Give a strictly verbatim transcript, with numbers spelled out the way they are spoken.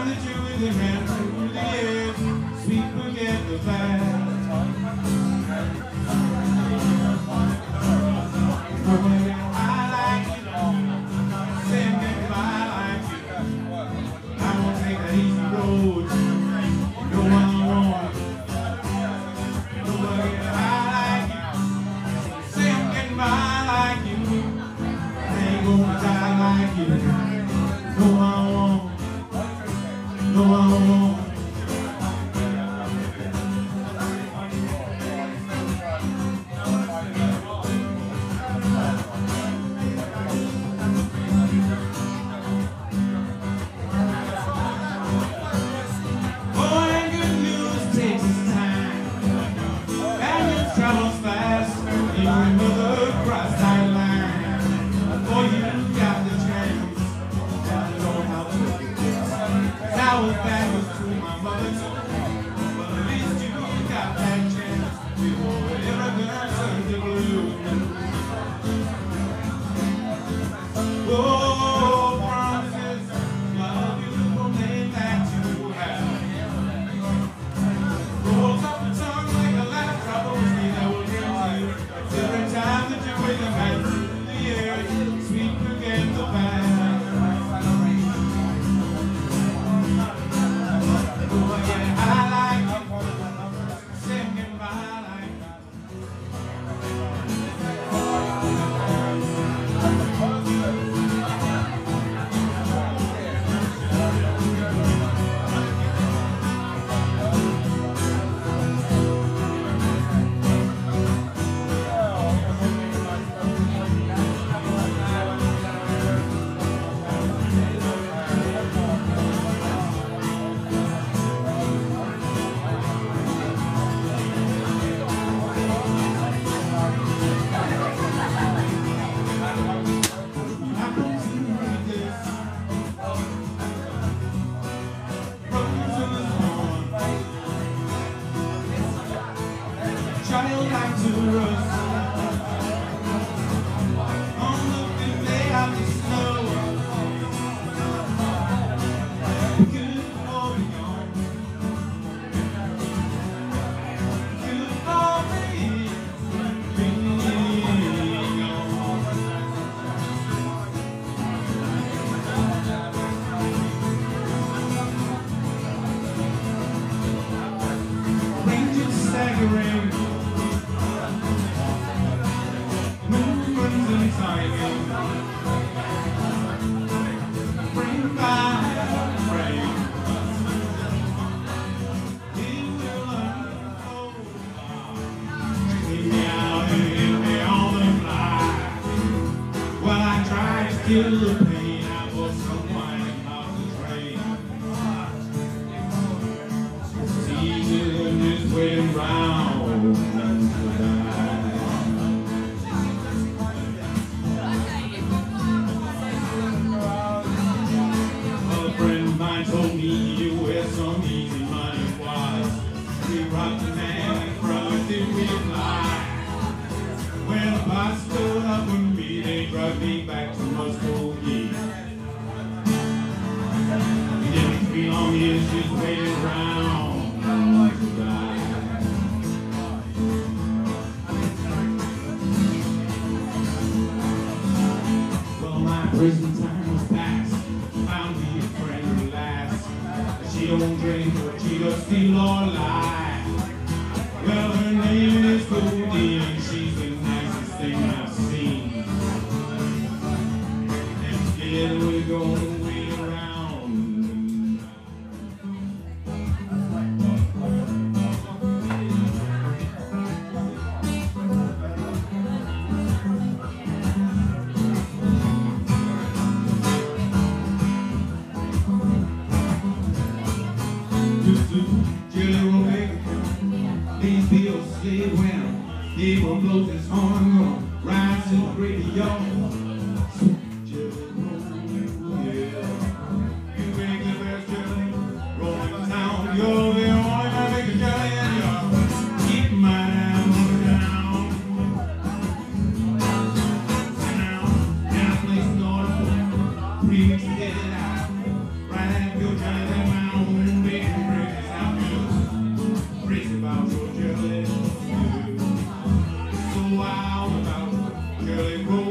time that you really ran through the years, sweet forget the past. Feel the pain, I was someone off the train. Season is waiting round to die. A friend of mine told me you where some easy money was. We rocked the man in front, did we fly? When the boss stood up with me, they drugged me back to Muskogee. We did three long years just waiting around to die. Well, my prison time was past. Found me a friend at last. She don't drink, but she does steal or lie. Well, her name is Goldie, and she's the nicest thing I've seen. And together we're gonna wait around. Just to jelly roll, these bills stay when people blows his horn, rise to the radio. Jelly roll, yeah. You make the best jelly, rolling down. You're the only one that make a jelly, and you keep my hammer down. Now, now, place north, please get it out. Right, go jelly, Jelly roll.